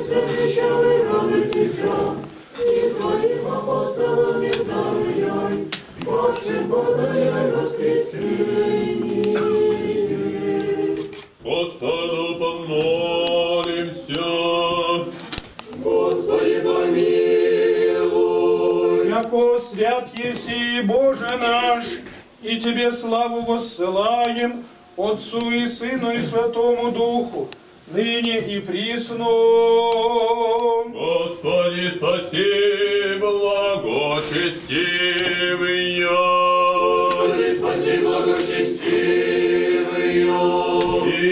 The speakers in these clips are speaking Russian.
завещавай радуйтеся, и твоим апостолам не даруй, вашим подай воскресенье. Господу помолимся. Господи, помилуй. Яко свят еси, Боже наш, и Тебе славу воссылаем, Отцу и Сыну и Святому Духу, ныне и присно. Господи, спаси, благочестивый. Господи, спаси, благочестивый. И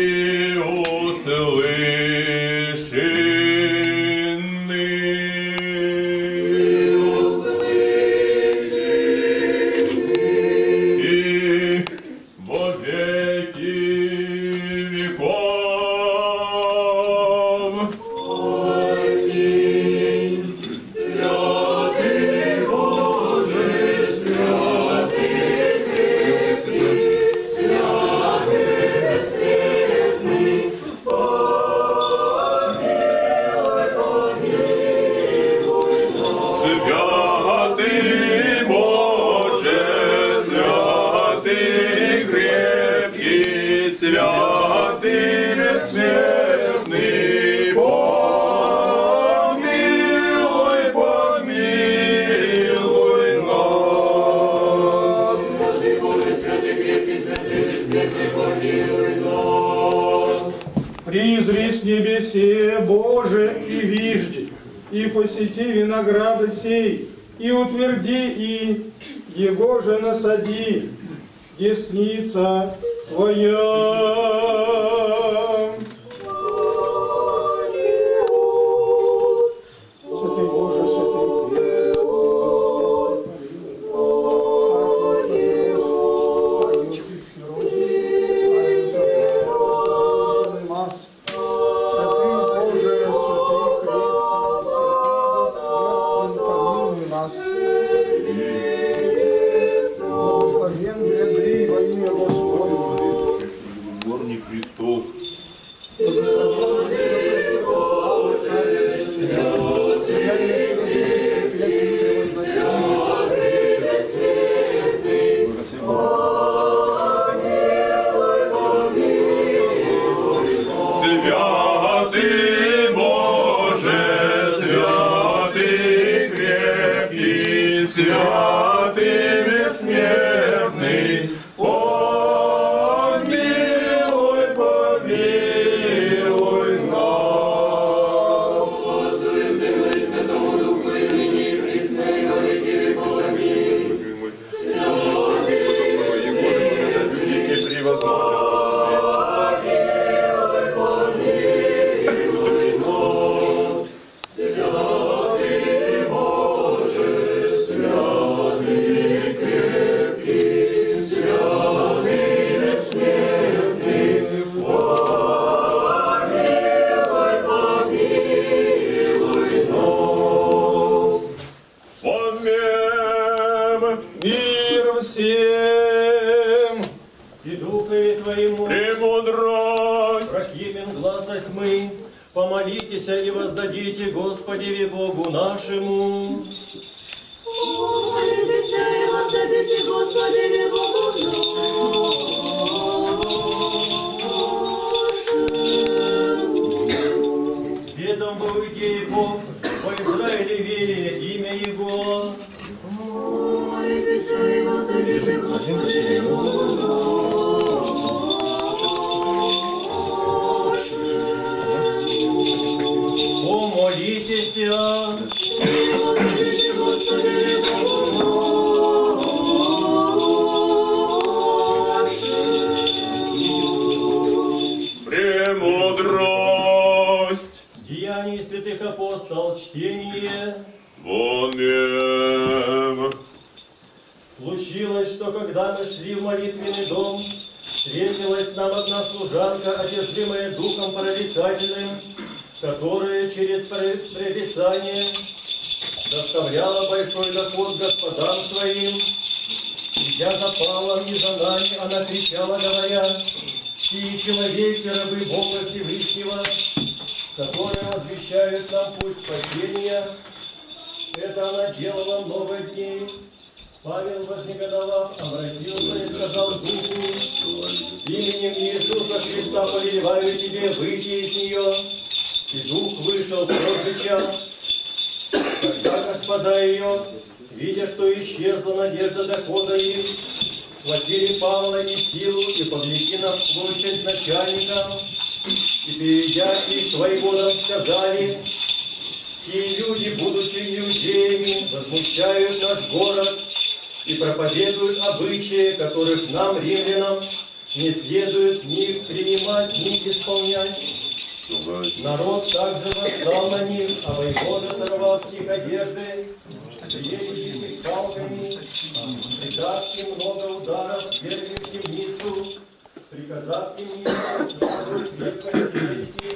Призри с небесе, Боже, и вижди, и посети винограда сей, и утверди, и его же насади, десница Твоя. Святый Боже, святый Христов. Святый Боже, святый крепкий, святый бессмертный, помилуй, помилуй нас. Отцу и Сыну и Святому Духу, и ныне и присно, и во веки веков. Аминь. Мир всем! И Духове Твоему, Премудрость! прохимен глаз осьмы, помолитесь и воздадите Господеве Богу нашему. Помолитесь и воздадите Господеве Богу нашему. Ведом был Идей Бог, во Израиле вере имя Его. Помолитесь и воздадите Господеве Богу нашему. Помолитесь, Премудрость! Деяний святых апостол, чтение. Аминь. Случилось, что когда мы шли в молитвенный дом, встретилась нам одна служанка, одержимая духом прорицательным, которая через прорицание доставляла большой доход господам своим. Идя за Павлом и за нами, она кричала, говоря: «Сии человеки, рабы Бога Всевышнего, которые возвещают освещают нам путь спасения. Это она делала много дней. Павел, вознегодовав, обратился и сказал Духу: именем Иисуса Христа повелеваю тебе выйти из нее. И Дух вышел в тот же час. Когда господа ее, видя, что исчезла надежда дохода их, схватили Павла и Силу и повлекли на площадь начальникам, и, перейдя их к воеводам, сказали: сии люди, будучи иудеями, возмущают наш город и проповедуют обычаи, которых нам, римлянам, не следует ни принимать, ни исполнять. Народ также восстал на них, а воевода сорвал с них одежды, приедет их палками, придав им много ударов, вергли в темницу, приказав темницу крепко стеречь.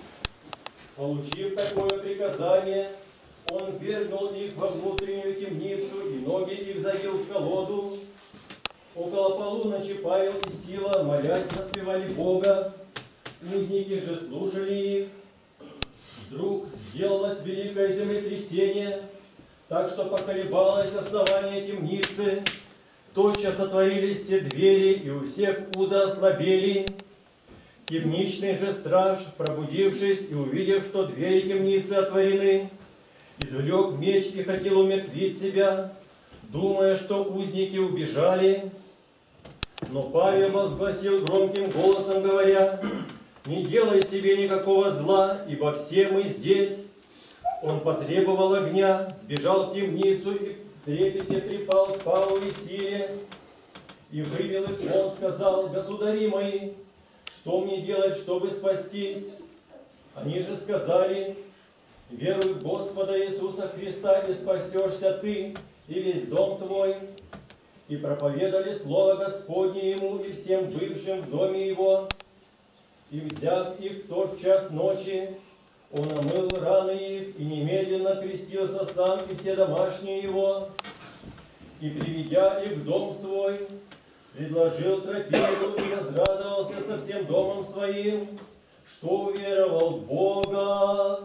Получив такое приказание, он вергнул их во внутреннюю темницу, и ноги их забил в колоду. Около полуночи Павел и Сила, молясь, воспевали Бога. Узники же слушали их. Вдруг сделалось великое землетрясение, так что поколебалось основание темницы. Тотчас отворились все двери, и у всех узы ослабели. Темничный же страж, пробудившись и увидев, что двери темницы отворены, извлек меч и хотел умертвить себя, думая, что узники убежали. Но Павел возгласил громким голосом, говоря: не делай себе никакого зла, ибо все мы здесь. Он потребовал огня, бежал в темницу и в трепете припал к Павлу и Силе, и вывел их вон, сказал: государи мои, что мне делать, чтобы спастись? Они же сказали: веруй в Господа Иисуса Христа, и спасешься ты и весь дом твой. И проповедали слово Господне ему и всем бывшим в доме его. И, взяв их в тот час ночи, он омыл раны их и немедленно крестился сам и все домашние его. И, приведя их в дом свой, предложил трапезу и возрадовался со всем домом своим, что уверовал в Бога.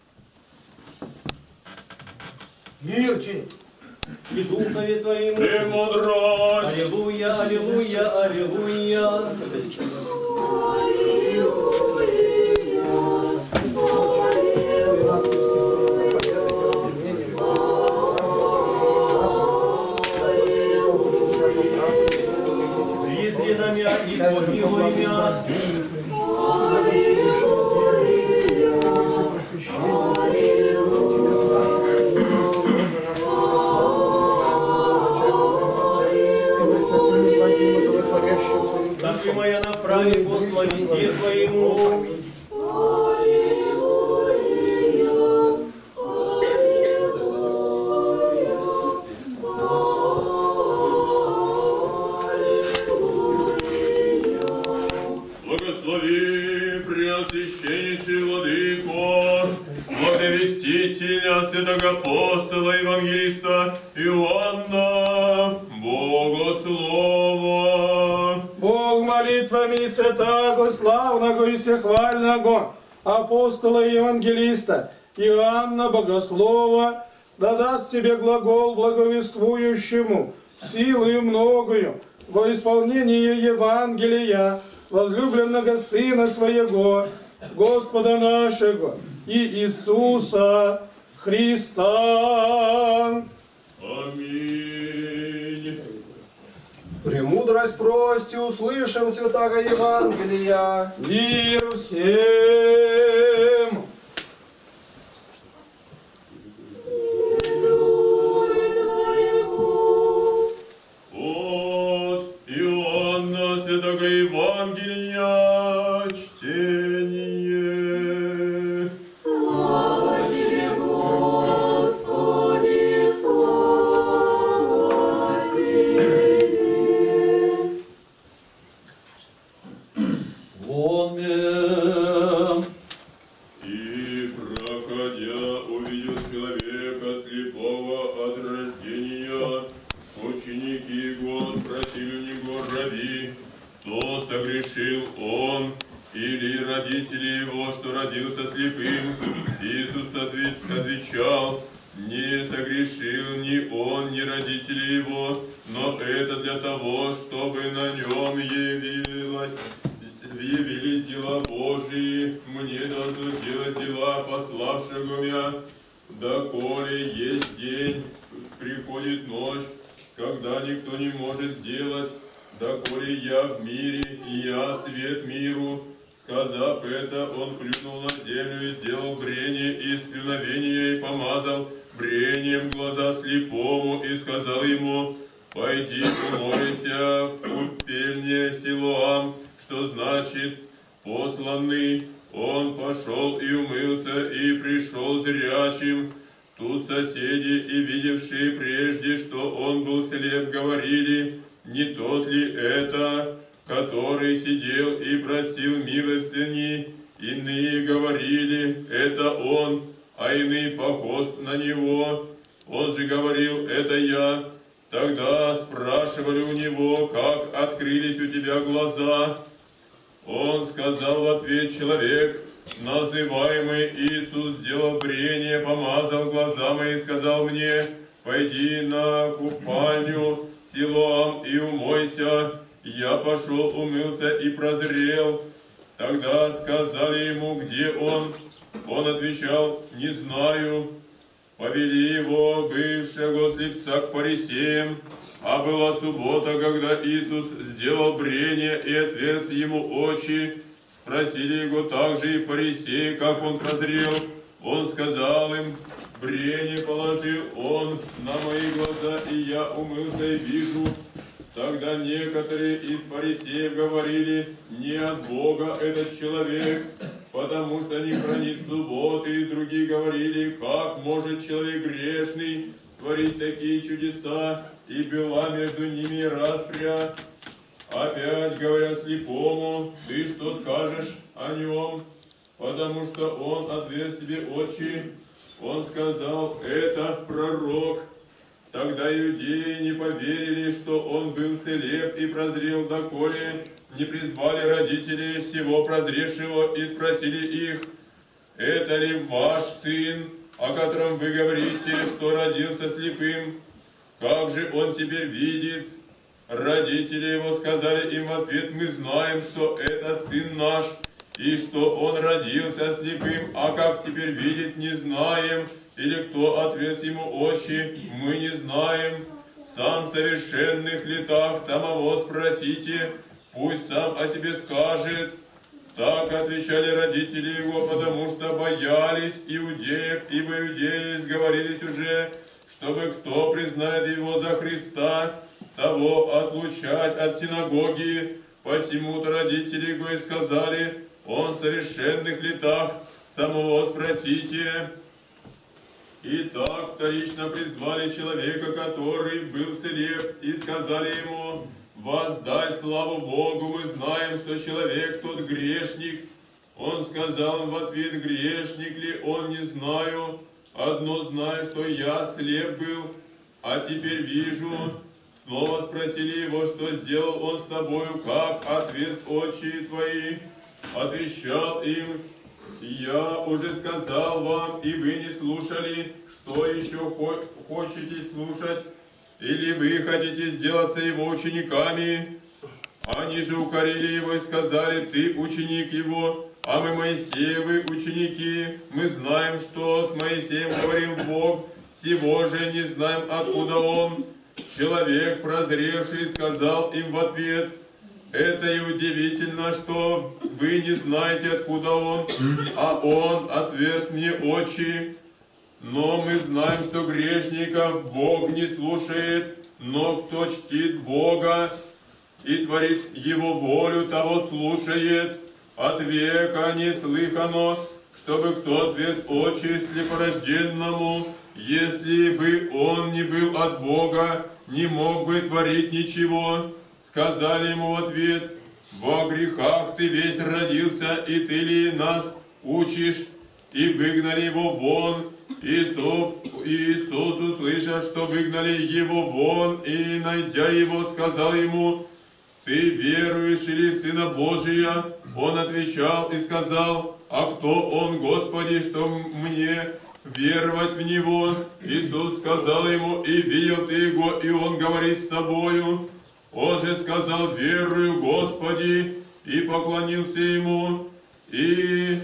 Мир тебе И духове твоему. Премудрость. Аллилуйя, аллилуйя, аллилуйя. Призри на мя и помилуй мя. Стопы моя направи по славе Твоему. Благослови Преосвященнейший Владыко, благовестителя, святого апостола, евангелиста Иоанна Богослова. Бог молитвами святаго, славного и всехвального апостола и евангелиста Иоанна Богослова да даст тебе глагол благовествующему силою многою во исполнение Евангелия возлюбленного Сына Своего, Господа нашего и Иисуса Христа. Аминь. Премудрость прости, услышим святаго Евангелия. Мир всем! От Иоанна святого Евангелия чтение. Слава тебе, Господи, слава тебе. Аминь. родители его, что родился слепым. Иисус отвечал: не согрешил ни он, ни родители его, но это для того, чтобы на нем явились дела Божии. Мне должно делать дела пославшего меня, доколе есть день, приходит ночь, когда никто не может делать. Доколе я в мире, и я свет миру. Сказав это, он плюнул на землю и сделал брение из плюновения и помазал брением глаза слепому и сказал ему: пойди умойся в купельне Силоам, что значит посланный. Он пошел и умылся, и пришел зрячим. Тут соседи и видевшие прежде, что он был слеп, говорили: не тот ли это, который сидел и просил милостыни? Иные говорили: это он, а иные похож на него. Он же говорил: это я. Тогда спрашивали у него: как открылись у тебя глаза? Он сказал в ответ: человек, называемый Иисус, сделал брение, помазал глаза мои и сказал мне: пойди на купальню Силоам и умойся. Я пошел, умылся и прозрел. Тогда сказали ему: где он? Он отвечал: не знаю. Повели его, бывшего слепца, к фарисеям. А была суббота, когда Иисус сделал брение и отверз ему очи. Спросили его также и фарисеи, как он прозрел. Он сказал им: брение положил он на мои глаза, и я умылся и вижу. Тогда некоторые из фарисеев говорили: не от Бога этот человек, потому что не хранит субботы. И другие говорили: как может человек грешный творить такие чудеса? И была между ними распря. Опять говорят слепому: ты что скажешь о нем? Потому что он отверз тебе очи. Он сказал: это пророк. Тогда иудеи не поверили, что он был слеп и прозрел, доколе не призвали родителей сего прозревшего и спросили их: это ли ваш сын, о котором вы говорите, что родился слепым? Как же он теперь видит? Родители его сказали им в ответ: мы знаем, что это сын наш, и что он родился слепым, а как теперь видит, не знаем. Или кто отверз ему очи, мы не знаем. Сам в совершенных летах самого спросите, пусть сам о себе скажет. Так отвечали родители его, потому что боялись иудеев, ибо иудеи сговорились уже, чтобы кто признает его за Христа, того отлучать от синагоги. Посему-то родители его и сказали: он в совершенных летах, самого спросите. И так вторично призвали человека, который был слеп, и сказали ему: воздай славу Богу, мы знаем, что человек тот грешник. Он сказал им в ответ: грешник ли он, не знаю. Одно знаю, что я слеп был, а теперь вижу. Снова спросили его: что сделал он с тобою, как отверз очи твои? Отвечал им: я уже сказал вам, и вы не слушали. Что еще хотите слушать? Или вы хотите сделаться его учениками? Они же укорили его и сказали: ты ученик его, а мы Моисеевы ученики. Мы знаем, что с Моисеем говорил Бог, сего же не знаем, откуда он. Человек, прозревший, сказал им в ответ: это и удивительно, что вы не знаете, откуда он, а он отверз мне очи. Но мы знаем, что грешников Бог не слушает, но кто чтит Бога и творит Его волю, того слушает. От века не слыхано, чтобы кто отверз очи слепорожденному, если бы он не был от Бога, не мог бы творить ничего. Сказали ему в ответ: во грехах ты весь родился, и ты ли нас учишь? И выгнали его вон. Иисус, услышав, что выгнали его вон, и, найдя его, сказал ему: ты веруешь ли в Сына Божия? Он отвечал и сказал: «А кто он, Господи, что мне веровать в Него?» Иисус сказал ему: «И видел ты Его, и Он говорит с тобою». Он же сказал: «Верую, Господи», и поклонился Ему, и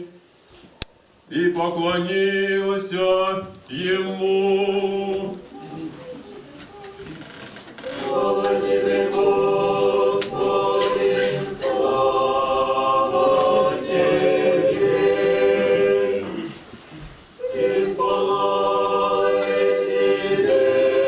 поклонился Ему. Слава Тебе, Господи, слава Тебе, и слава Тебе,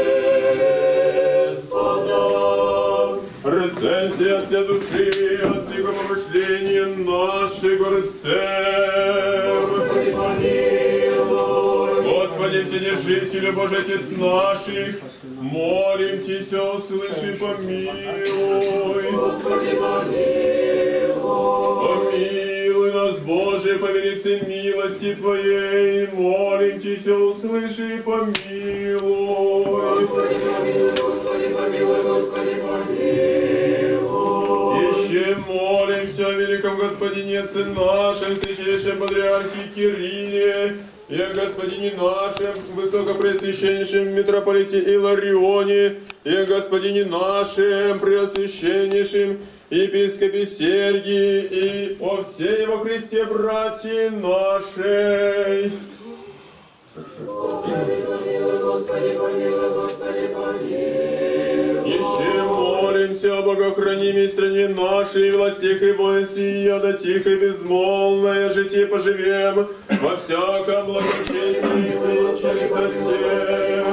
Господа. Рецензия от всей души, от всего помышления наших рецем. Господи, помилуй. Господи, Вседержителю, Божий Отец наших, молим Тебя, услыши, помилуй. Господи, помилуй. Помилуй нас, Боже, по велице милости Твоей, молим Тебя, услыши, помилуй. Господи, помилуй, Господи, помилуй, Господи, помилуй. Еще молимся о великом Господине Отце нашем, святейшем Патриархе Кирилле, и о Господине нашем, Высокопреосвященнейшем митрополите Иларионе, и о Господине нашем, Преосвященнейшем епископе Сергии, и о всей во Христе братья нашей. Господи, помилуй, Господи, помилуй, Господи, помилуй. Еще молимся о богохранимой стране нашей, властях и воинстве, яда тихо и безмолвное житие поживем, во всяком благочестии и чистоте.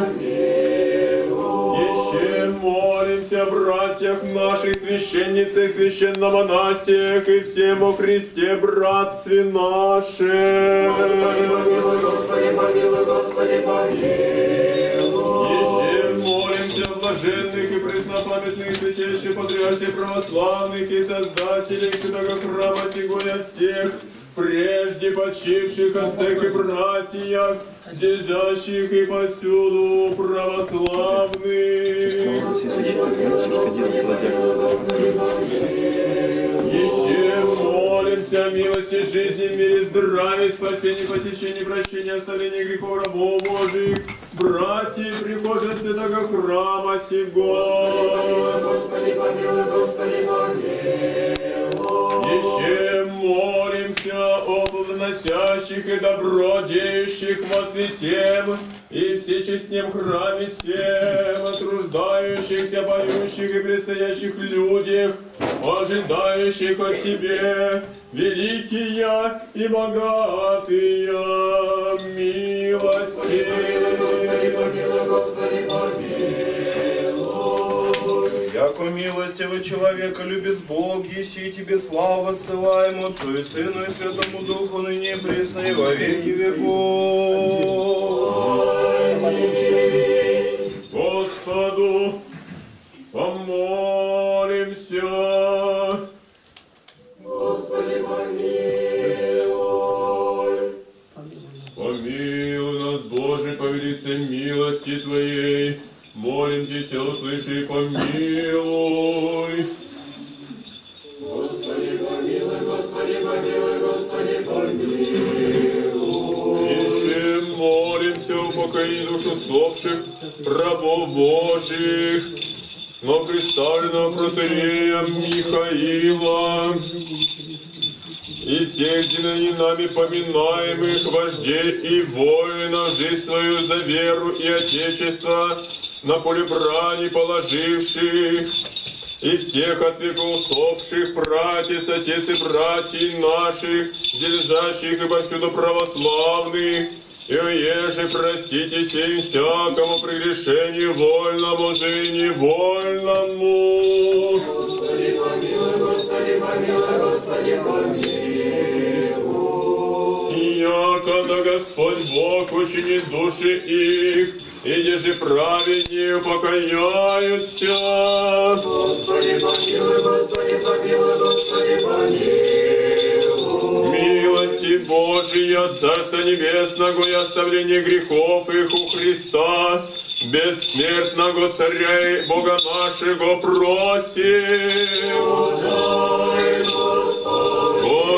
Еще молимся о братьях наших, священницах, священномонасиях и всем о Христе братстве нашем. Господи, помилуй, Господи, помилуй, Господи, помилуй. Еще молимся о блаженных и преснопамятных святейших патриархах православных и создателей святого храма сего и о всех прежде почивших отцах и братьях, здешних и повсюду православных. Господи, помилуй, Господи, помилуй, Господи, помилуй. Еще молимся о милости жизни, мире, здравии, спасении, посещении, прощении, оставлении грехов рабов Божьих, братьев, прихожан святого храма сего. Господи, помилуй, Господи, помилуй. Еще молимся о плодоносящих и добродеющих во святем и всечестнем храме всем, отруждающихся, поющих и предстоящих людях, ожидающих от Тебе великие и богатые милости. Господи, помилуй, Господи, помилуй. Яко милостивый человека любит Бог, еси Тебе слава ссылаем Отцу и Сыну и Святому Духу, ныне и присно и во веки веков. Господу помолимся. Господи, помилуй. Помилуй нас, Боже, по велице милости Твоей. Молим Тебя, услыши и помилуй. Господи, помилуй, Господи, помилуй, Господи, помилуй. Еще молимся, упокои душу усопших рабов Божьих, но представленного протоиерея Михаила и всех нами поминаемых вождей и воинов, жизнь свою за веру и Отечество на поле брани положивших, и всех от веков усопших, братьев, отец и братьев наших, держащих и повсюду православных, и еже простите сей всякому прегрешению вольному же и невольному. Господи, помилуй, Господи, помилуй, Господи, помилуй. Яко да Господь Бог учинит души их, и деже праведнее упокояются. Господи, помилуй, Господи, помилуй, Господи, помилуй. Милости Божия, Царства Небесного и оставление грехов их у Христа, бессмертного Царя и Бога нашего просим. Господи,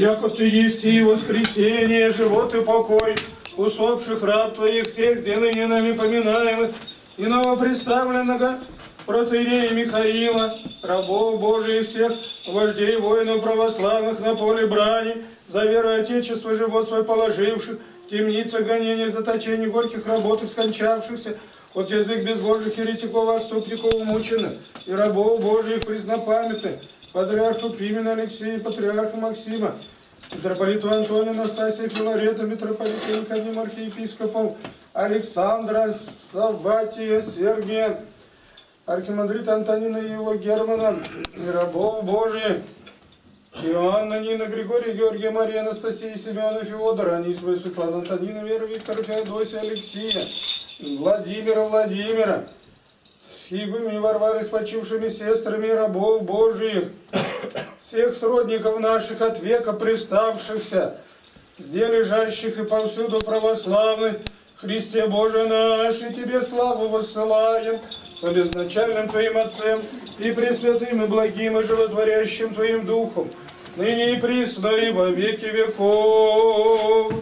яко Ты есть и воскресение, живот и покой, усопших раб Твоих всех, сделай нами поминаемых, и новопредставленного протоиерея Михаила, рабов Божиих всех, вождей воинов православных на поле брани, за веру Отечества живот свой положивших, темница гонения, заточений горьких работ скончавшихся, от язык безбожных еретиков, отступников умученных, и рабов Божиих преснопамятных, патриарху Пимена Алексея, патриарха Максима, митрополиту Антония, Настасия, Филарета, митрополита Никодима, архиепископов Александра, Савватия, Сергия, архимандрита Антонина и его Германа, и рабов Божиих, Иоанна, Нина, Григория, Георгия, Мария, Анастасия, Семена, Феодора, Анисова, Светлана, Антонина, Вера, Виктора, Феодосия, Алексея, Владимира, с игуменями Варвары, с почившими сестрами рабов Божиих, всех сродников наших от века приставшихся, где лежащих и повсюду православных, Христе Боже наш, и Тебе славу воссылаем, по безначальным Твоим Отцем, и пресвятым, и благим, и животворящим Твоим Духом, ныне и присно, и во веки веков.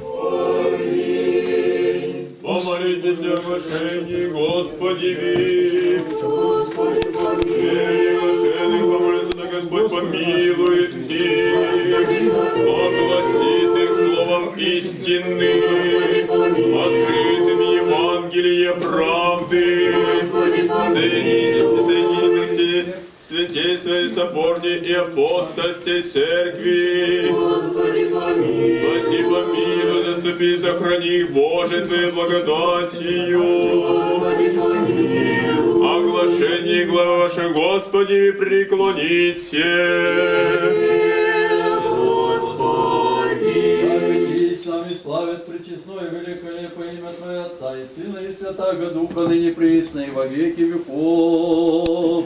Аминь. Помолитесь о глашении, Господи, ви. Господи, помилуй. Вере глашенных помолится, да Господь помилует их. Огласит их словом истины, открытым Евангелие правды. Соединитесь святей своей соборней и апостольской церкви. Господи, помилуй. Спаси, помилуй, заступи, сохрани их, Боже, Твоей благодатью. Господи, помилуй. Оглашение главы вашей, Господи, преклоните. Господи. С нами славят пречестное великолепное имя Твое Отца и Сына и Святаго Духа, ныне присно и во веки веков.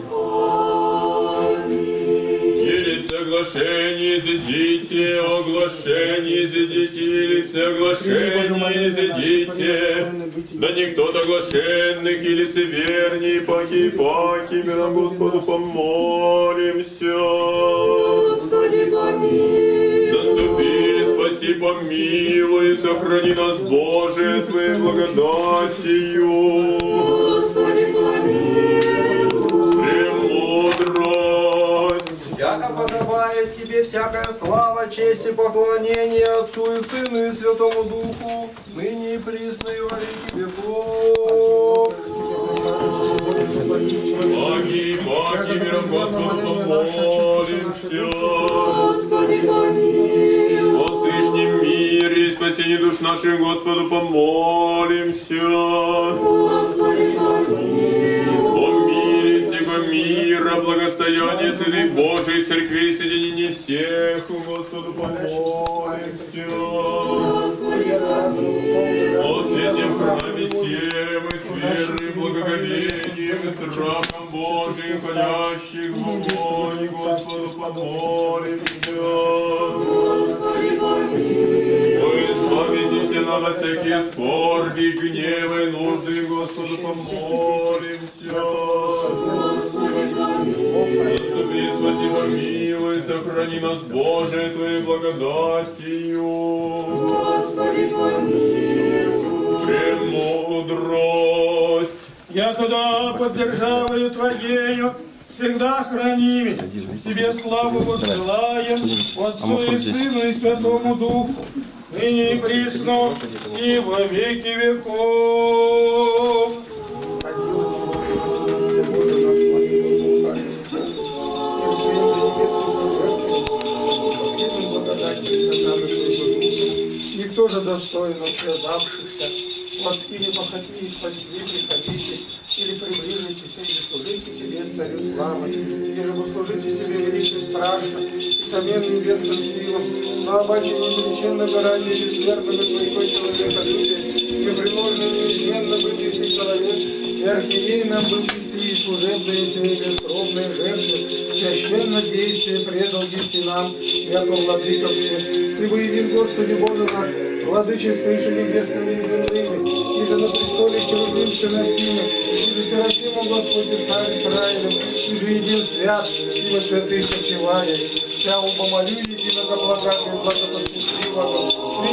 Елице оглашение изидите, оглашение изидите, елице оглашение изидите. Да никто от оглашенных и лицеверней, паки, миром Господу помолимся. Господи, помилуй. Заступи, спаси, помилуй, сохрани нас, Боже, Твоей благодатью. Господи, помилуй. Премудрость. Яко подобает Тебе всякая слава, честь и поклонение Отцу и Сыну и Святому Духу, ныне и присно и во веки веков. Паки, миром Господу помолимся. Господи, помилуй. О свышнем мире и спасении душ наших Господу помолимся. Господи, помилуй. О мире всего мира, благостояние Царей Божией, церквей, соединение всех, Господу помолимся. Господи, помилуй. О свете в храме всем и с верой, благоговением и страхом Божиим, ходящих в огонь, Господу помолимся. Господи, помилуй. Ой, избавитесь нам от всякие скорби, гнева и нужды, Господу помолимся. Господи, помилуй. Заступи, спаси, помилуй, сохрани нас, Боже, Твоей благодатью. Господи, помилуй. Премудрость. Якогда под державою Твоею всегда храними, Тебе славу воссылаем, Отцу и Сыну и Святому Духу, ныне и присно, и во веки веков. Никто же достойно связавшихся, плотскими похотьми спасти, приходите, или приближитесь, или служите Тебе, Царю славы, или же послужите Тебе великим страшно, и самим небесным силам, на обаче непричинно ради безверного Твоего человеколюбия, и приложено неизменно бытийся человек, и архиерей нам бытийся, и служебные сии бескровные жертвы, священно действие предал еси нам, яко владыка всех. Ты бы един, Господи Боже наш, владычествуешь и небесными и земными, и же на престоле Херувимской носимы, и же Серафимом Господи царь Израилем, и же един свят, и во святых почивая. Тя умолю единого благодати,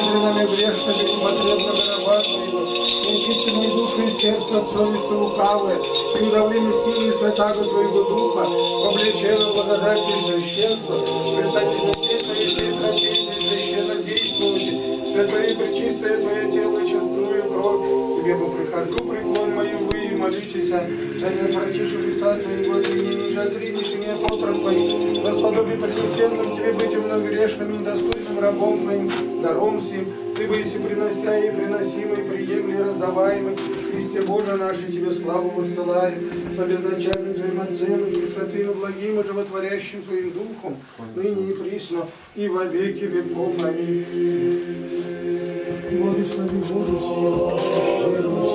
нами грешными, непотребными раба Твоего, нечистыми души и сердца от совести лукавые, и удавление силы и святаго Твоего Духа, облечено благодати и священства, Христати Святейство и сей тропейте и священно действуйте, святое и пречистое Твое тело и чистую кровь, Тебе бы прихожу, преклонь мою вы и молитесь, да не отвратишь лица Твоего от меня, ниже отринешь меня от отрок Твоих, Господи, пренесенным Тебе быть умно грешным, недостойным рабом Твоим, даром сим, Ты бы если принося и приносимый, приемли и раздаваемый, Христе Боже нашей Тебе славу воссылаем, с обезначальным Твоим Отцем и Пресвятым и благим и животворящим Твоим Духом, ныне и присно, и во веки веков. Аминь. Благослови Боже всего,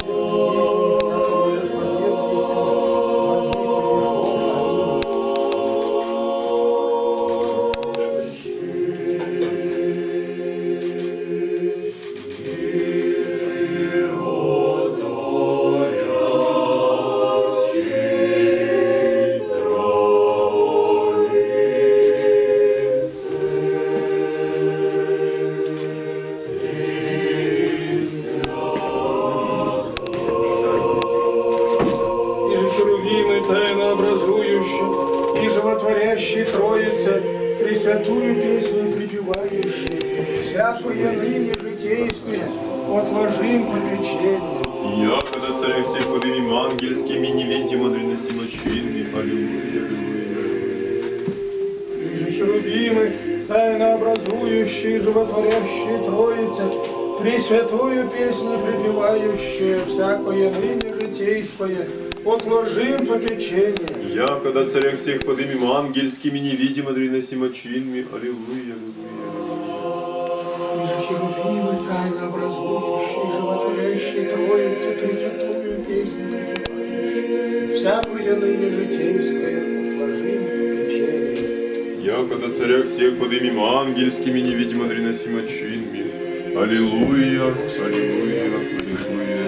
Троице, пресвятую песню припевающую, всякую ныне житейскую, отложим попечение. Я, когда царя всех под именем ангельскими, невидимо дреносимочинный, аллилуйя, аллилуйя. И же херувимы, тайнообразующие, животворящие Троице, пресвятую песню припевающую, всякое ныне житейское, отложим попечение. Я, когда царя всех под именем ангельскими, невидимо дреносимочинный, аллилуйя, аллилуйя. И же херувимы, тайнообразующие, животворящие Троице, пресвятую песню припевающую, всякое ныне житейское, отложим попечение. Я, когда царя всех под именем ангельскими, невидимо дреносимочинный, аллилуйя, аллилуйя, аллилуйя.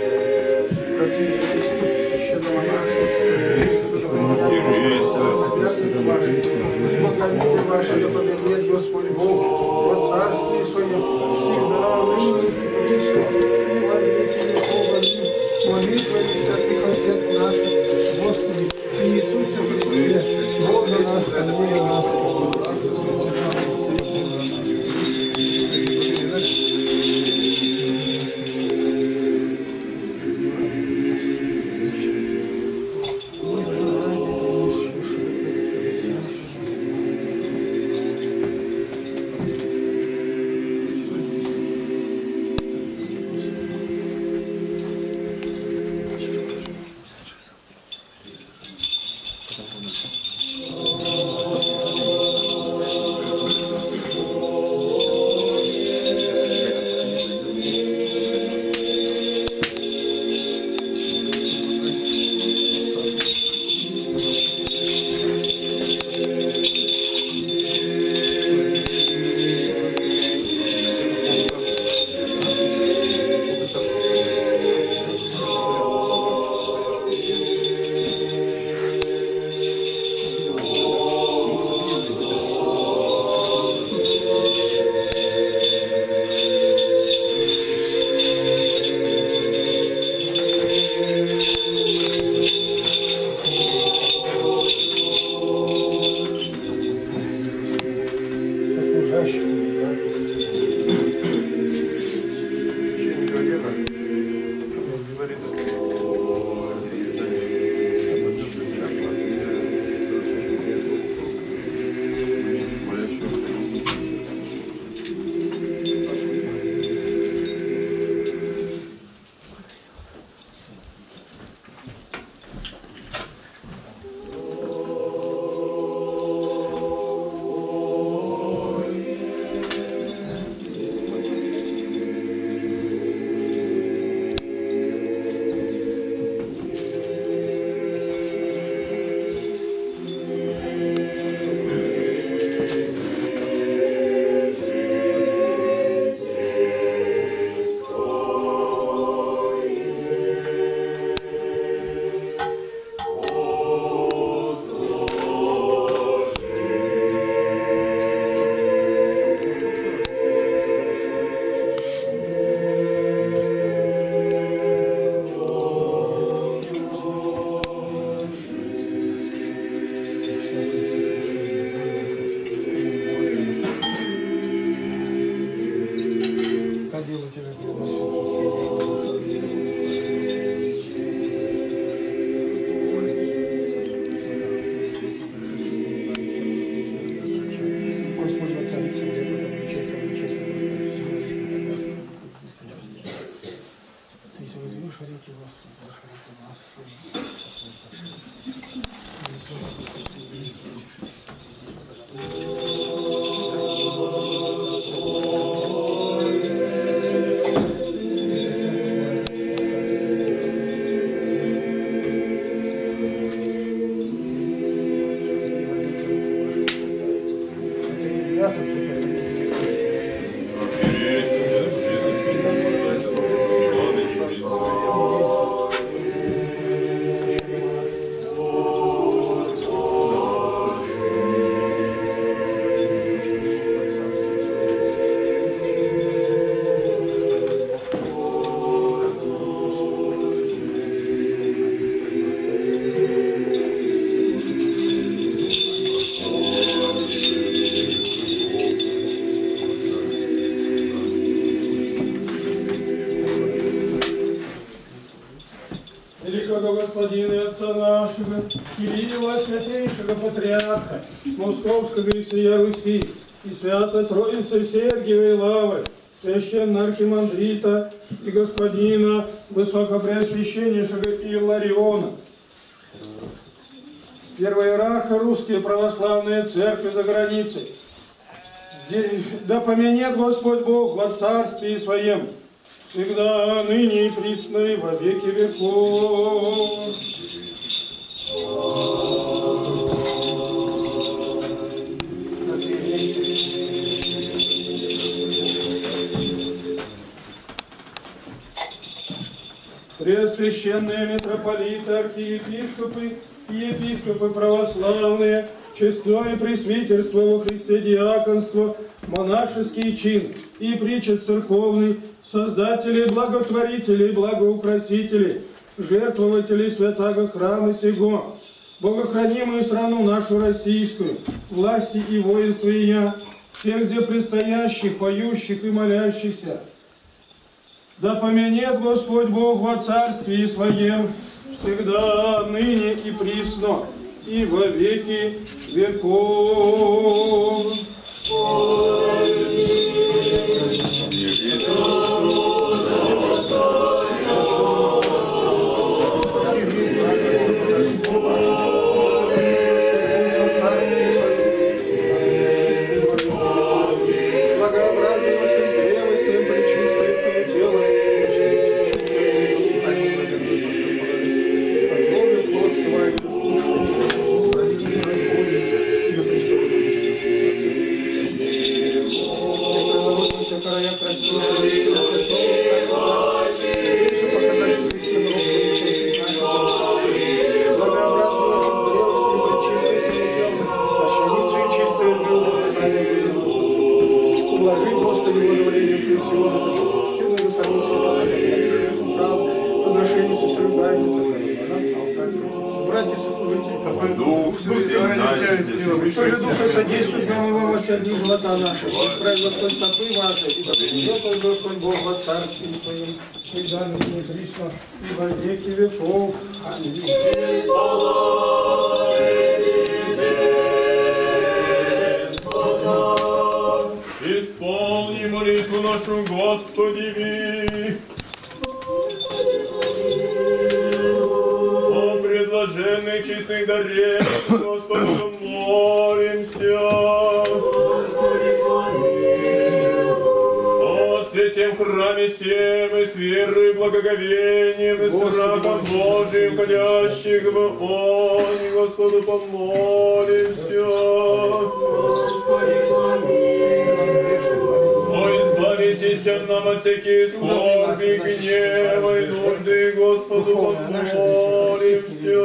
Ваше да победит Господь Бог, во царстве Своем, всегда, ныне и присно, во веки веков. Аминь. Молитвами святых Отец наших, Господи, Иисусе Христе, Боже наш, помилуй нас. Преосвятейшего Патриарха Московского и всея Руси и Свято Троицы Сергиевой Лавы, священного архимандрита и господина Высокопреосвященнейшего Иллариона, первоиерарха Русские Православные Церкви за границей. Да поменет Господь Бог во Царстве Своем, всегда, ныне и присно, и во веки веков. Преосвященные митрополиты, архиепископы и епископы православные, честное пресвитерство во Христе диаконство, монашеский чин и причет церковный, создатели, благотворители, благоукрасители, жертвователи святаго храма сего, богохранимую страну нашу российскую, власти и воинство ее, всех здесь предстоящих, поющих и молящихся. Да поменет Господь Бог во Царстве Своем, всегда, ныне и присно, и во веки веков. Тоже Духа содействует нам его во сердце живота нашего. Исправь Господь стопы ваши, и победит Господь Бог во Царстве Своем, всегда, ныне и присно, и во веки веков. Аминь. Исполни молитву нашу, Господи, о предложенных чистых дарах, Господу, молимся. О святем храме сем и с верой, благоговением и страхом Божиим, ходящих в огонь, Господу, помолимся. Избавитесь нам от всяких скорби, гнева и нужды, Господу, помолимся.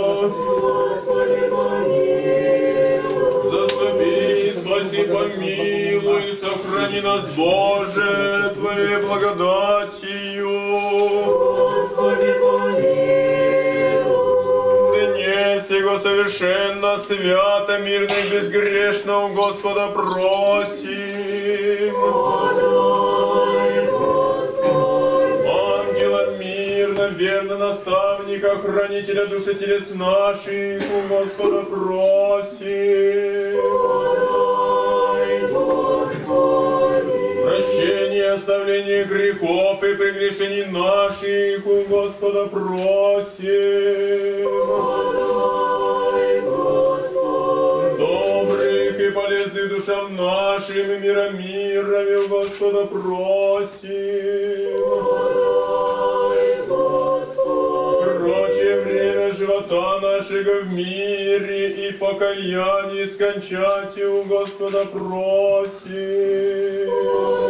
Заступи, спаси, помилуй, сохрани нас, Боже, Твоей благодатью. Господи, помилуй. Дне сего совершенно, свято, мирно и безгрешно у Господа просим. Ангела мирно, верно наставника, хранителя души телес наших, у Господа просим. Прощение, оставление грехов и прегрешений наших, у Господа просим. Добрых и полезных душам нашим и мира мирови у Господа просим. Прочее время живота нашего в мире и покаянии скончать у Господа просим.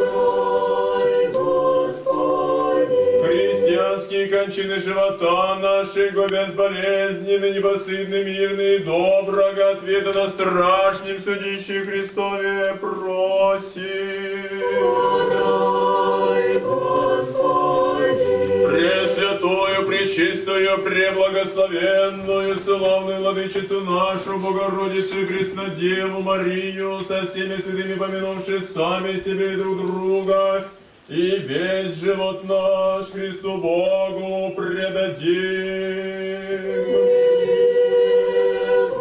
Христианские кончины живота нашего безболезненны, непостыдны, мирны и доброго ответа на страшном судище Христове просим. Пресвятую, пречистую, преблагословенную, славную владычицу нашу, Богородицу и Преснодеву Марию, со всеми святыми помянувши сами себе и друг друга, и весь живот наш Христу Богу предадим.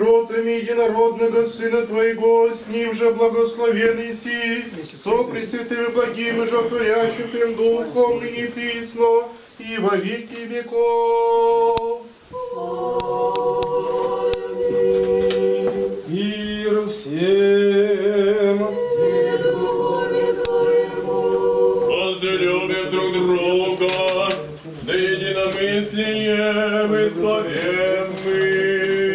щедротами единородного Сына Твоего, с Ним же благословен Иси, со пресвятым и благим и животворящим Твоим Духом, ныне присно и во веки веков. Мир всем! Возлюбим друг друга, за единомыслием и славим мы.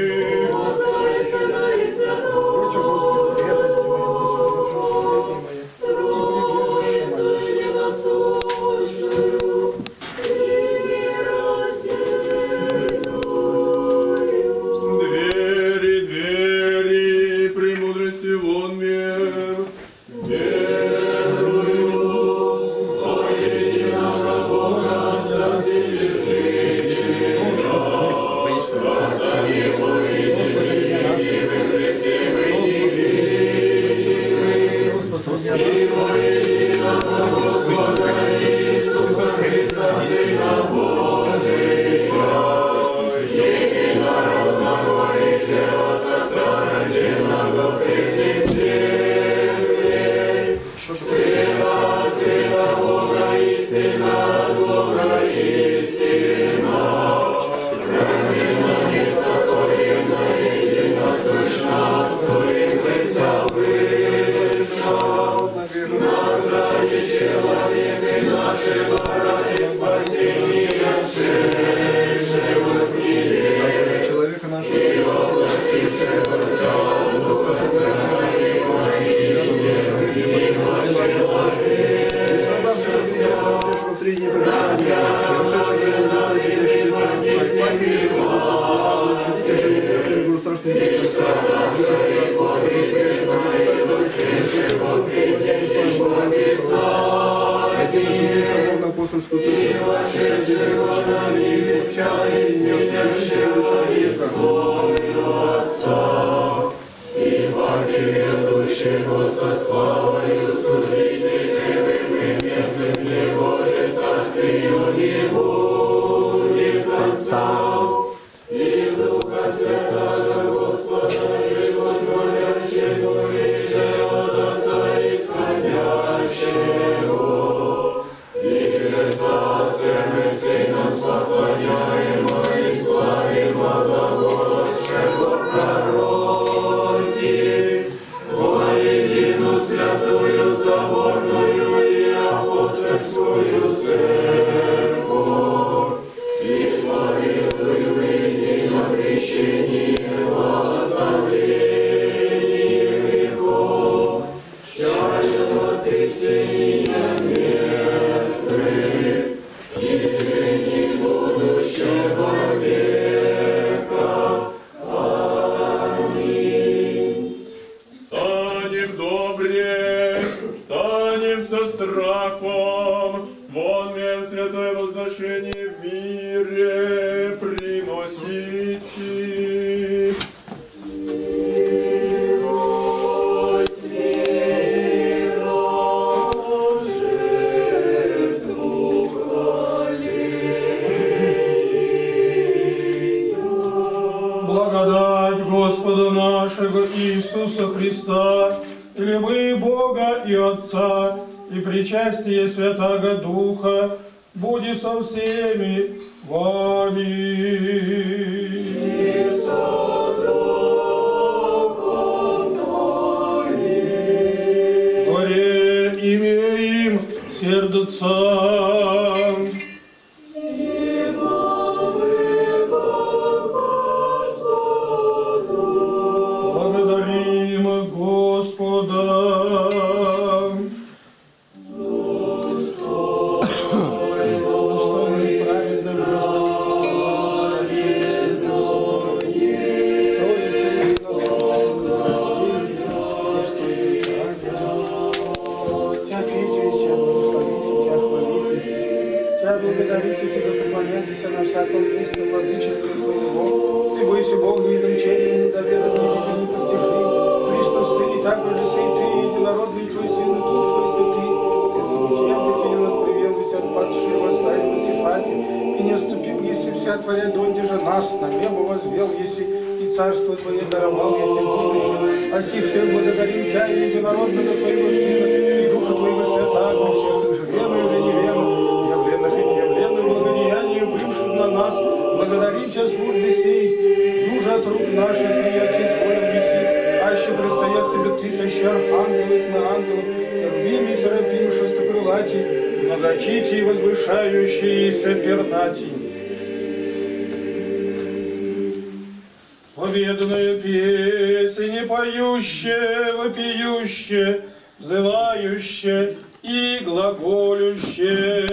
Благодать Господа нашего Иисуса Христа, и любви Бога и Отца, и причастие Святаго Духа, будет со всеми вами. Горе имеем сердца. Благодарим Господа. Благодарите Тебя, поклоняйтесь на всяком месте владычестве Твоего. Ты бойся Бога, изречения недоведом, невидим, непостижим. Христос, и так же сей Ты, единородный Твой Сын, и Дух Твой Святый. Ты ничем не нас привел, вися от падшего, оставил на сипате, и не оступил, если вся Твоя донь, держа нас, на небо возвел, если и царство Твое даровал, если будущее. Оси всех благодарим Тебя и единородного Твоего Сына, и Духа Твоего Святаго, всех верных и же неверных, явленных и неявленных благодеяний, бывших на нас, благодарим Тебя службе сей, юже от рук наших, приятель с волем неси, аще предстоят Тебе тысячи архангелов и ангелов, Херувим и Серафим шестокрылатий, многочитий возвышающиеся пернатий. Победную песнь поющее, вопиющее, взывающее и глаголющее.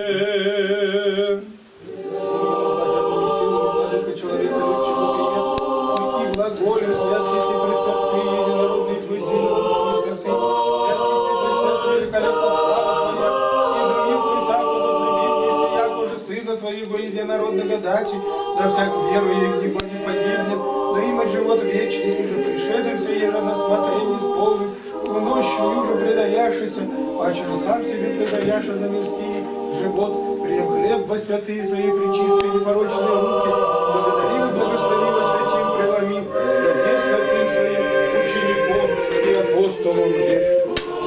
Человека и глаголю свят, если пресвятый, единородный Твой Сын, свят, если пресвятый, великолепно слава Твоя, и же мир Твой так возлюбил, если яко же Сына Твоего единородного дати, да всяк веруя в Него не погибнет, но им от живот вечный, и же пришедший все еже на смотрение исполнит, нощью уже предаяшися, а же сам себе предаяша на мирский живот, прием хлеб во святые свои пречистые непорочные руки, благодарил и благословил святим преломим, да святым своим учеником и апостолом век.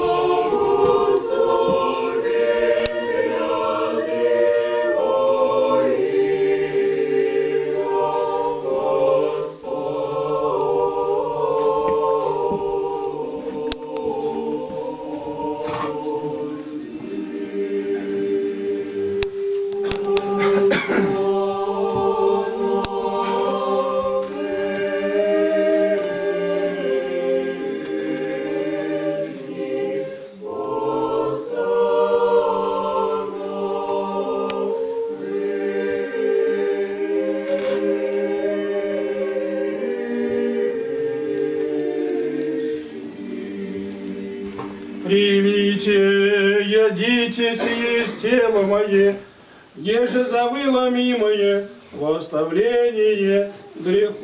Примите, ядите, сие есть тело мое, еже завыло мимое в оставление грехов.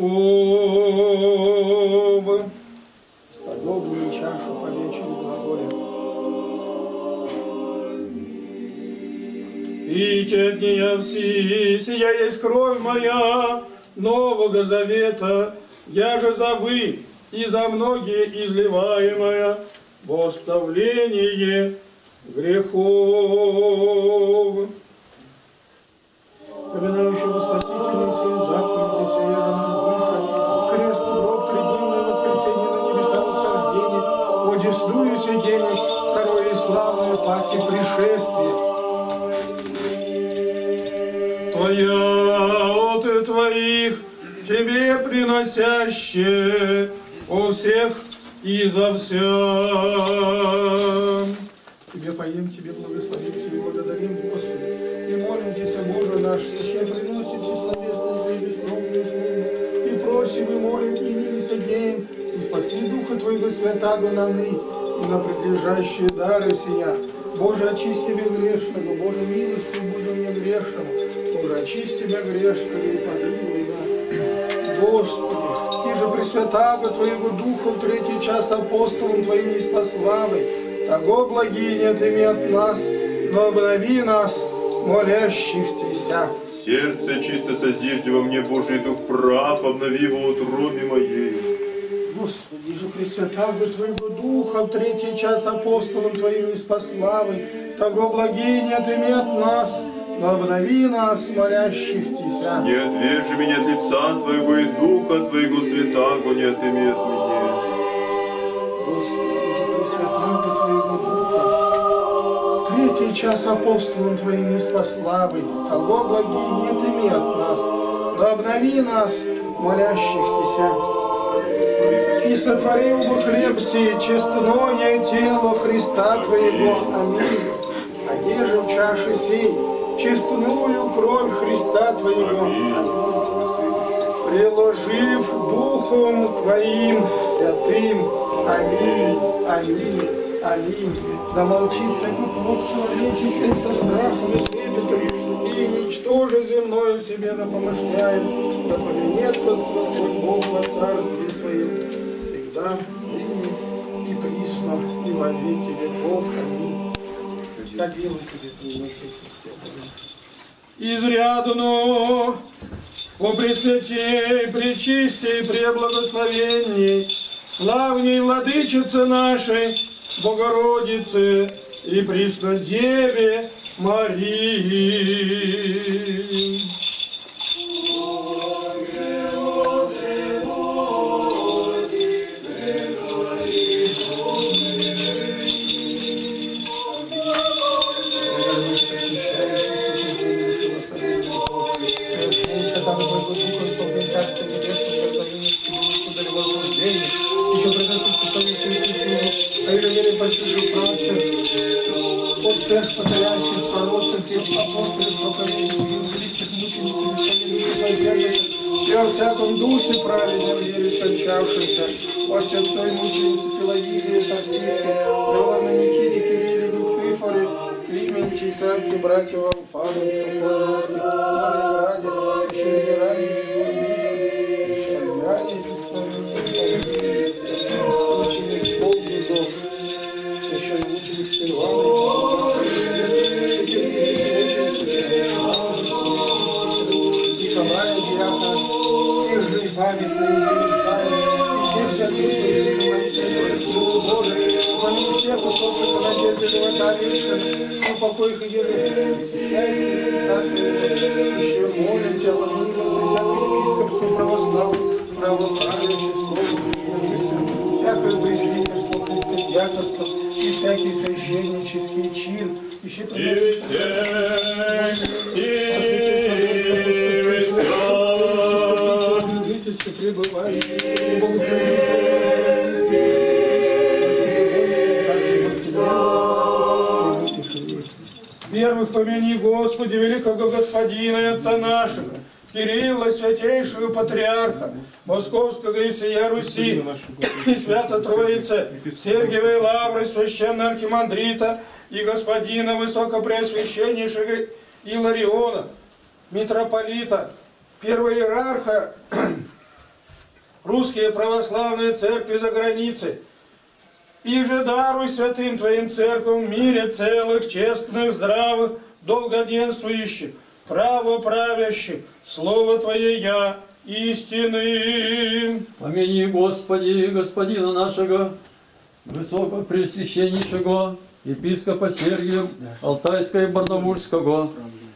Подобную чашу повечную глаголем. Пейте от нее все, сия есть кровь моя Нового Завета, я же за вы и за многие изливаемая в оставление грехов. Поминающего Спасителя всех заповедей, сия же наш душа, крест, гроб, тридневное воскресенье на небеса восхождение, одесную сиденье, второе и славное паки пришествие. Твоя от Твоих Тебе приносящее у всех и за все. Тебе поем, Тебе благословим, Тебе благодарим, Господи, и молимся, Боже наш, что приносите словесную Твою бескровную службу, и просим, и молим, и милися днем, и спаси Духа Твоего Святаго на ны, и на предлежащие дары сия. Боже, очисти Тебя грешного, Боже, милостью будем мне грешному, Боже, очисти Тебя грешного и помилуй нас. Господи, и же пресвятаго Твоего Духа в третий час апостолом Твоим неспославый, того благие нет ими от нас, но обнови нас, молящих Тися. Сердце чисто созижди во мне, Божий Дух прав, обнови его от утробе моей. Господи, и же пресвятаго Твоего Духа в третий час апостолом Твоим неспославый, того благие нет ими от нас, но обнови нас, молящих Тися. Не отвержи меня от лица Твоего и Духа Твоего святаго не отыми от меня. Господи, и же пресвятаго Твоего Духа в третий час апостолом Твоим неспославый, того благие нет ими от нас, но обнови нас, молящих Тися. И сотворил бы хлеб сей, честное тело Христа Твоего. Аминь. Одежи в чаше сей, честную кровь Христа Твоего. Аминь. Приложив Духом Твоим святым. Аминь. Аминь. Аминь. Да молчит всякий плод человеческий со страхом и трепетом, и ничтоже земное в себе да помышляет, да повинет Господь Бог во царстве Своем, всегда, ныне и присно, и во веки веков. Аминь. Так делай тебе, Твой Иисус Христос. Изрядно о Пресвятей, Пречистей, Преблагословенней, славней Владычице нашей, Богородице и Преснодеве Марии. Еще предоставьте отцах, патриархов, пророцев, апостолов, проповедников, евангелистов, мучеников, исповедников, и во всяком духе праведном вере скончавшихся, о святой мученице Пелагии Тарсийской, Иоанна Никите, Кирилле, Никифоре, Клименте, Исааке, братьев Алфану, Сухородских, Малиграде, Священнораде, Священнораде, ученик Полгудов, священномученик Сильвана, Николая Диака, их же и памятные совершают, и все святые молитвы Божии, помимо всех усопших по надежде живота вечного, на покой их и счастье, и соответствие, еще молим Тебя, помилуй, всякое епископство православное, правоправящее слово, всякое пресвитерство, христианство и всякий священнический чин, ищи Первых помяни, Господи, великого Господина и Отца нашего, Кирилла, святейшего патриарха Московского и сия Руси, и Свято Троице, Сергиевой Лавры, священного архимандрита и господина высокопреосвященнейшего Илариона, митрополита, первого иерарха русские православные церкви за границей, и же даруй святым Твоим церквам в мире целых, честных, здравых, долгоденствующих, правоправящих, Слово Твое я истины. Помяни, Господи, Господина нашего, Высокопреосвященнейшего епископа Сергия Алтайского и Барнаульского,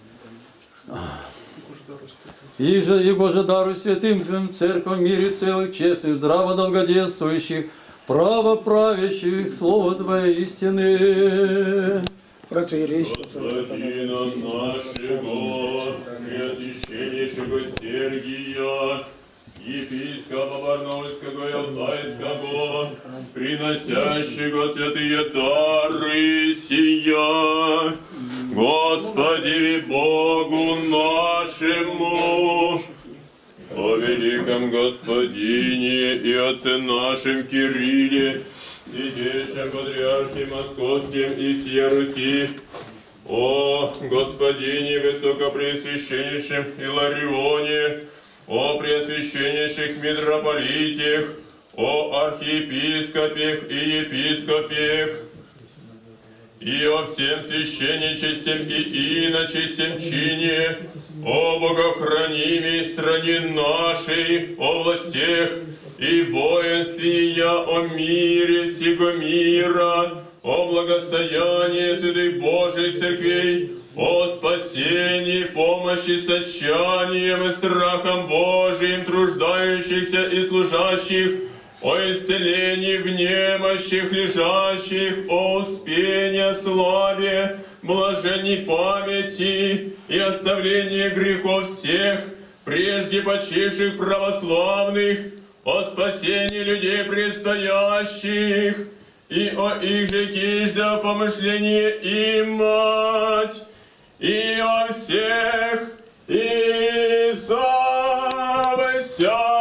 и же его же даруй святым Твоим церквам в мире целых, честных, здраво долгоденствующих, правоправящих, Слово Твое истины. Господина нашего, Преосвященнейшего Сергия, епископа Барнаульского и Алтайского, приносящего святые дары сия, Господи Богу нашему, о великом Господине и Отце нашем Кирилле, Святейшем Патриархе Московским и всей Руси, о Господине Высокопреосвященнейшем Иларионе, о Преосвященнейших митрополитах, о архиепископах и епископах, и о всем священничестве и иночестем чине, о богохранимой стране нашей, о властях и воинстве я, о мире всего мира, о благостоянии святых Божьих церквей, о спасении, помощи, сочанием и страхом Божиим труждающихся и служащих, о исцелении в немощах лежащих, о успении, славе, блаженной памяти и оставлении грехов всех, прежде почивших православных, о спасении людей предстоящих, и о их же хижда помышлении имать, и о всех, и за вся.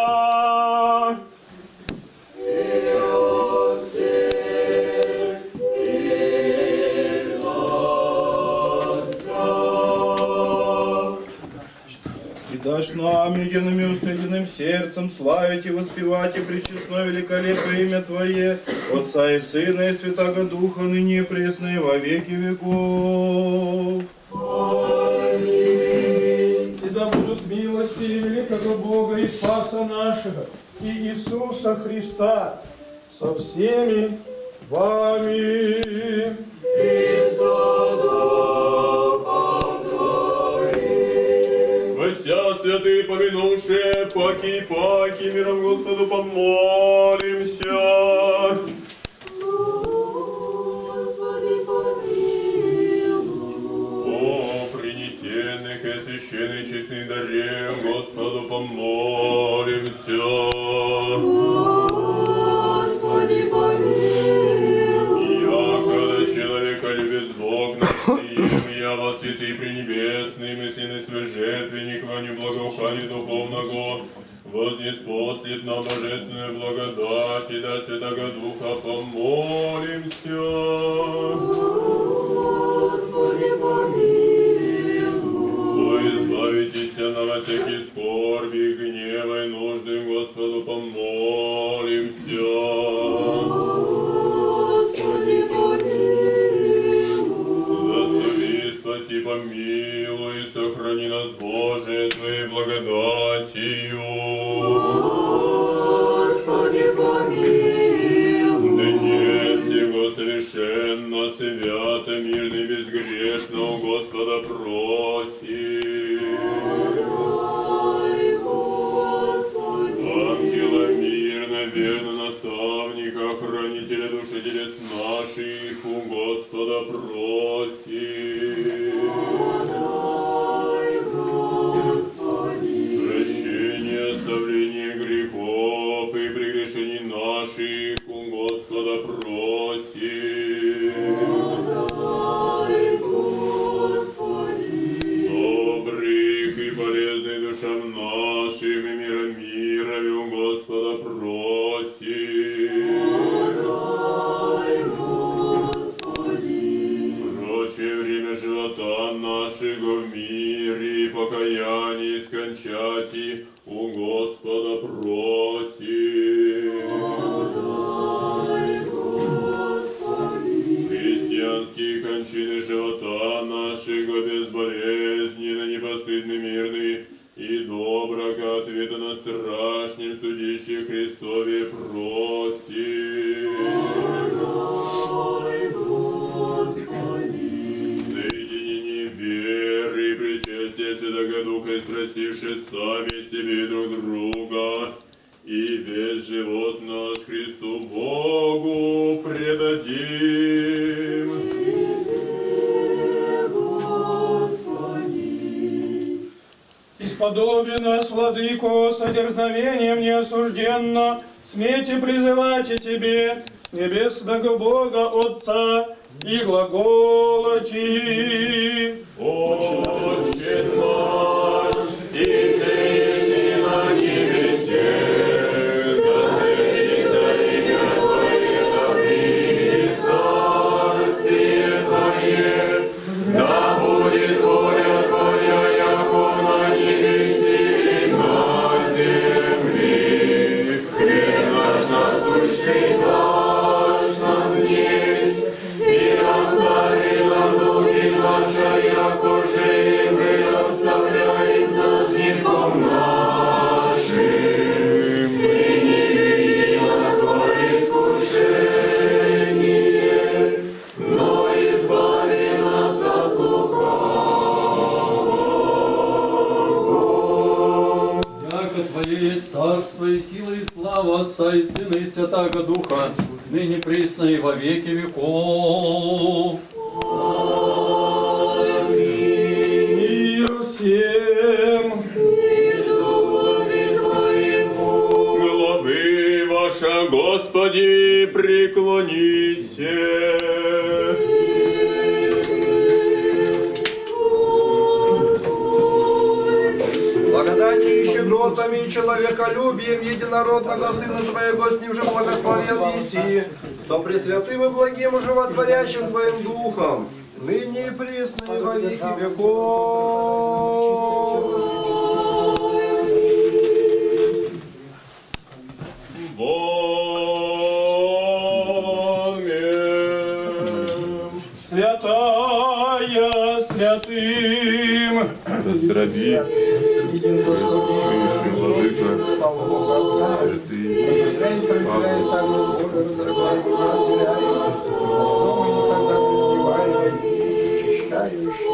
Дашь нам единым и устыденным сердцем славить и воспевать и пречестное великолепное имя Твое, Отца и Сына и Святаго Духа, ныне и пресно и во веки веков. И да будут милости и великого Спаса нашего и Иисуса Христа со всеми вами. И со Духом Твоим. Вся святые помянувшие, паки миром Господу помолимся. Господи, помилуй. О принесенных и священных честных дарев Господу помолимся. Господи, помилуй. Якогда человека любит Бог наш, я во святый пренебесный, мысленный свой жертвенник, во неблагоухании духовного, вознеспослит на божественную благодать, и до Святого Духа помолимся. Господи, помилуй. О, избавитесь от всяких скорби, гнева и нужды, Господу помолимся. Господи, помилуй. Заступи, спаси, помилуй, сохрани нас, Боже, Твоей благодатью. Господи, помилуй. Дне всего совершенно, свято, мирно и безгрешно у Господа просим. Дай, Господи. Ангела мирно, верно наставника, хранителя души телес наших, у Господа просим. Дай, Господи. Прощение, оставление грехов и прегрешений наших, у Господа просим. Дай, Господи. Добрых и полезных душам нашим и мира у Господа просим. Дай, Господи. Прочее время живота нашего в мире и покаянии скончати, у Господа просим. Дай, Господи. Христианские кончины живота нашего безболезненно, непостыдны, мирны и доброго ответа на страшнем судище Христове просим. Дай, Господи. Соединение веры и причастия Святого Духа, спросивши сами себе друг друга, и весь живот наш Христу Богу предадим. Исподоби нас, Владыко, содерзновением неосужденно, смейте призывать и Тебе, небесного Бога Отца, и глаголочи. Отче наш, и ты на небесе, да светится имя Твое, да придет царствие Твое, да будет воля Твоя, яко на небесе и на земле. Хлеб наш насущный дашь нам есть, и остави нам долги наши, яко же и мы оставляем должником нашим. И не веди нас во искушение, но избави нас от лукавого. Яко Твое царство и сила и слава Отца и Сына и Святаго Духа, ныне присно и во веки веков. Мир всем. И духове Твоему. Главы ваша, Господи, преклоните. Благодати и щедротами и человеколюбием единородного Сына Твоего, с Ним же благословен еси, со пресвятым и благим животворящим Твоим Духом, ныне и присно и во веки веков. Аминь. Святая святым. Здрави, Высочайший Владыка, славу Бога Отца, разделяй сам Божий, разрывай, не разделяй, но мы никогда не сбиваем, очищающий,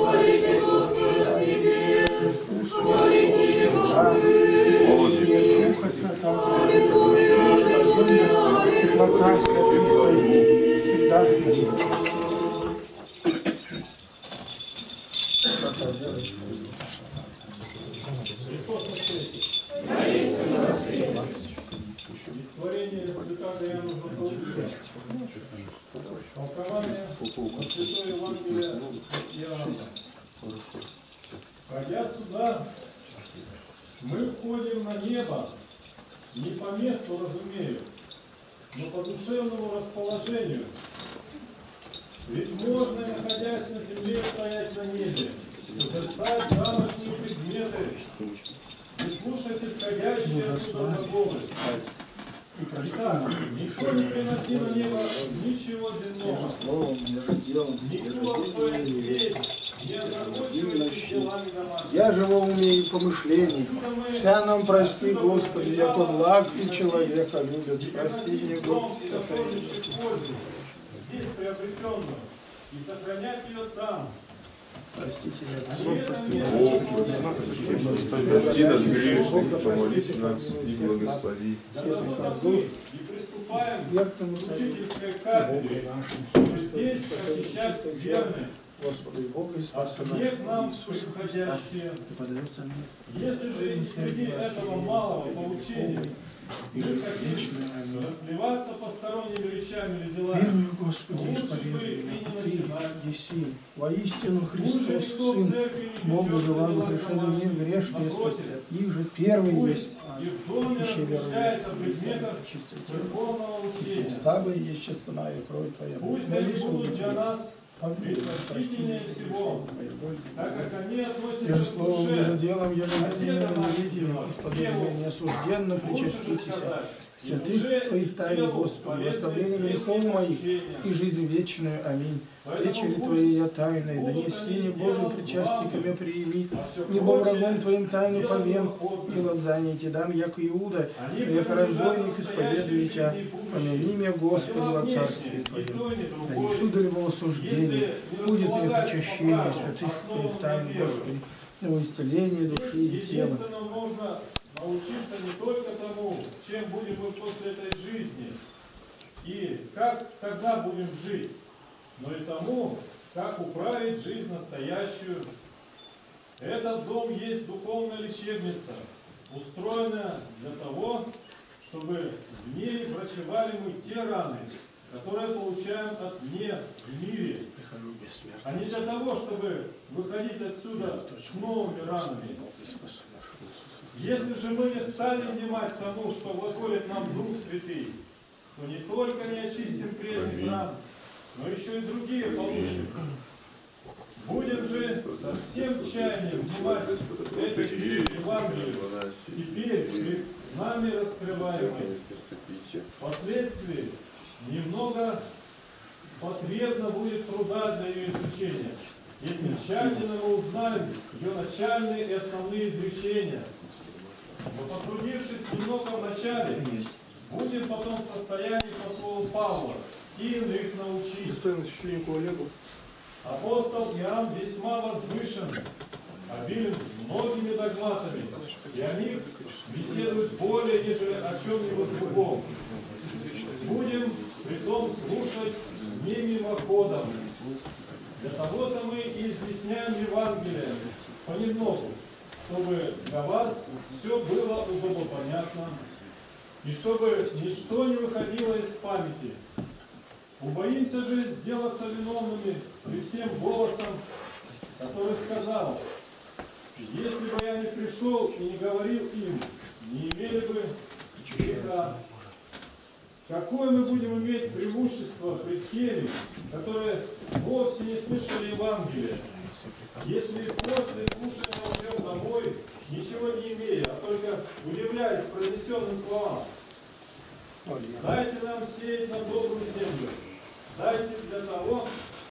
Иисус Христос, душа, Духа Святого, теплота святых Твоих, всегда Творение святаго Иоанна Златоуста. Толкование от Святого Евангелия от Иоанна. Пройдя сюда, мы входим на небо, не по месту, разумею, но по душевному расположению. Ведь можно, находясь на земле, стоять на небе, созерцать тамошние предметы и слушать исходящие оттуда глаголы. Итак, никто не приноси на небо ничего земного. Никто, стоя здесь, не озабочивается делами домашними. Я живу в уме и помышлении. Вся нам прости, Господи, яко благ и человека любит. Прости мне, Господи, святая. Здесь приобретенную и сохранять ее там. Простите меня, Прости нас грешных, помолись нас и благослови. И приступаем к учительской кафедре, чтобы здесь очищать верны. Господи, Бога и спаси Не к нам приходящие. Если же среди этого малого поучения мы хотим разливаться посторонними речами или делами, Верую, Господи, лучше бы исповедую, и не Ты начинать. еси, воистину Уже Христос, никто в Сын церкви не Бога причется жива, делать пришел в мир домашних. грешный, Напротив, от их же первый пусть есть и в доме Ищи веру, размышляет о предметах церковного учения. Слабая есть честная кровь Твоя. Пусть они будут для нас предпочтительнее всего, так как они относятся Еже к словом, еже душе. делом, еже А видением, те видением, домашние Господи, делу, неосужденно лучше бы причаститесь. сказать, и Святых уже Твоих тайн, делу Господи, полезные восставление средства грехов моих учения. и жизнь вечную. Аминь. Поэтому Вечери пусть Твоей я тайной, будут донесение они Божие делом причастниками главным, приими, а все ибо прочее врагом Твоим тайну делом повем, доходным. и лобзаните дам, яко Иуда, Они яко разбойник исповедую Тебя. настоящей Помяни жизни меня, Господи, будущей. во А Царстве дела Твоем. внешние, ни Да то, ни не другое. сударь его осуждение, Если не будет мне располагать причащение по праву, святых Твоих основанному тайн, на вере. Господи, на исцеление души и Здесь тела. единственно можно научиться не только тому, чем будем мы после этой жизни, и как тогда будем жить, но и тому, как управить жизнь настоящую. Этот дом есть духовная лечебница, устроенная для того, чтобы в ней врачевали мы те раны, которые получаем отвне в мире, а не для того, чтобы выходить отсюда с новыми ранами. Если же мы не стали внимать тому, что глаголит нам Дух Святый, то не только не очистим прежних ран, но еще и другие получим. Будем же со всем чаянием внимать этой книге Евангелию, теперь перед нами раскрываемой. Впоследствии немного потребно будет труда для ее изучения, если тщательно мы узнаем ее начальные и основные изречения. Но потрудившись немного в начале, будем потом в состоянии по слову Павла и иных научить. Достойно священнику Олегу. Апостол Иоанн весьма возвышен, обилен многими догматами, и о них беседует более, нежели о чем-нибудь другом. Будем притом слушать не мимоходом. Для того-то мы и изъясняем Евангелие понемногу, чтобы для вас все было удобопонятно, и чтобы ничто не выходило из памяти. Убоимся же сделаться виновными пред тем голосом, который сказал: если бы я не пришел и не говорил им, не имели бы греха. Какое мы будем иметь преимущество пред теми, которые вовсе не слышали Евангелия, если после слушания уйдем домой, ничего не имея, а только удивляясь произнесенным словам? Дайте нам сеять на добрую землю. Дайте для того,